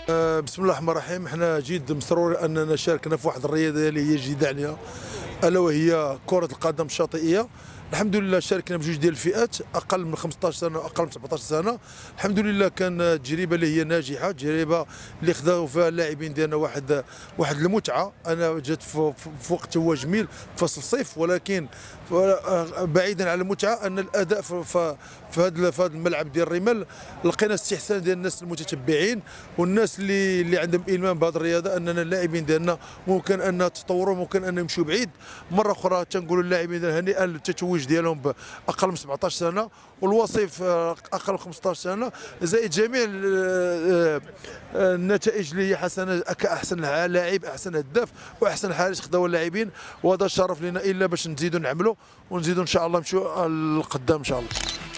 بسم الله الرحمن الرحيم. احنا جد مسرور اننا شاركنا في واحد الرياضه اللي هي جديده علينا، الا وهي كره القدم الشاطئيه. الحمد لله شاركنا بجوج ديال الفئات، اقل من 15 سنه واقل من 17 سنه. الحمد لله كان تجربه اللي هي ناجحه، تجربه اللي خداو فيها اللاعبين ديالنا واحد المتعه. انا جات في وقت هو جميل في فصل الصيف، ولكن بعيدا عن المتعه ان الاداء في هذا الملعب ديال الرمال لقينا استحسان ديال الناس المتتبعين والناس اللي عندهم المام بهذه الرياضه، اننا اللاعبين ديالنا ممكن ان تطوروا، ممكن ان يمشوا بعيد. مره اخرى تنقولوا للاعبين ديالنا هنيئا للتتويج ديالهم باقل من 17 سنه، والوصيف اقل من 15 سنه، زائد جميع النتائج اللي هي حسنه، كاحسن لاعب، احسن هداف، واحسن حارس خداو اللاعبين. وهذا الشرف لنا الا باش نزيدوا نعملوا ونزيدوا ان شاء الله نمشوا للقدام ان شاء الله.